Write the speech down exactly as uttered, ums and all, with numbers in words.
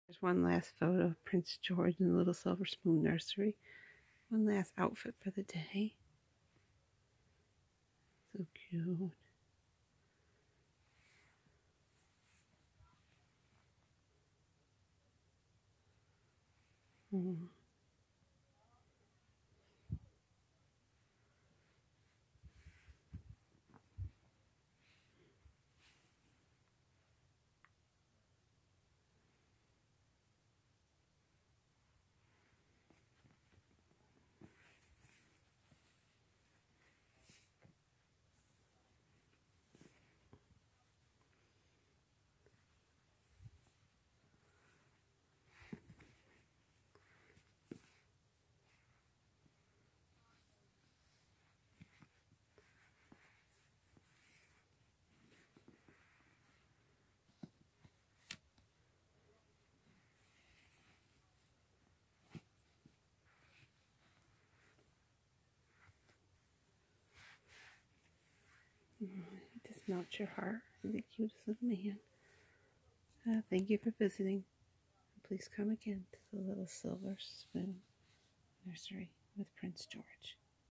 There's one last photo of Prince George in the Little Silver Spoon Nursery. One last outfit for the day. So cute. Mm. It just melts your heart. You're the cutest little man. Uh, thank you for visiting. Please come again to the Little Silver Spoon Nursery with Prince George.